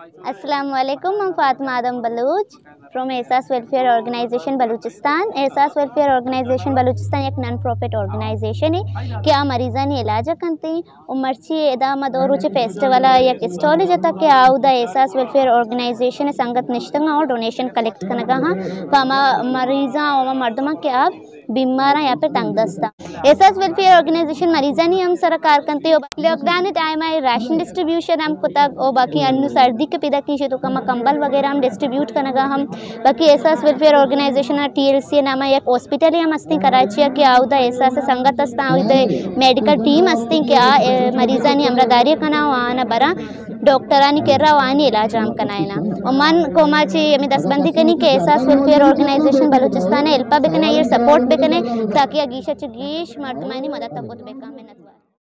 अस्सलाम वालेकुम, I'm Fatima Adam Baloch from Ehsaas welfare organisation Balochistan. Ehsaas welfare organisation Balochistan एक नॉन प्रॉफिट ऑर्गेनाइजेशन है कि आ मरीज़ानी इलाज कंती उमरची एदा मदोरुचे फेस्टिवल एक स्टॉल जता कि आउदा एहसास वेलफेयर ऑर्गेनाइजेशन संगत निश्तंगा और डोनेशन कलेक्ट कनगा हाँ कामा मरीज़ा और मर्दमा के आप बीमार या फिर तंग दस्ता। एहसास वेलफेयर ऑर्गेनाइजेशन मरीज़ानी हम सरकार कंते लॉकडाउन टाइम आई राशन डिस्ट्रीब्यूशन हम कुतक और बाकी अन्य सर्दी के पैदा की तो कम कंबल वगैरह हम डिस्ट्रीब्यूट करना हम बाकी एहसास वेलफेयर ऑर्गेनाइजेशन TLC नाम एक हॉस्पिटल हम अस्ती कराची कि आउदा एहसास संगत अस्ता मेडिकल टीम अस्ती कि आ मरीज़ानी अमरदारी कना वाना बरा डॉक्टरानी केर्रा वानी इलाज राम कनायना और मन कोमाची यमी दसबंदी कनी के Ehsaas welfare organisation Balochistan help बेकने ये सपोर्ट बेकने ताकि अगीशा चगीश मर्दमानी मदद तक बेका में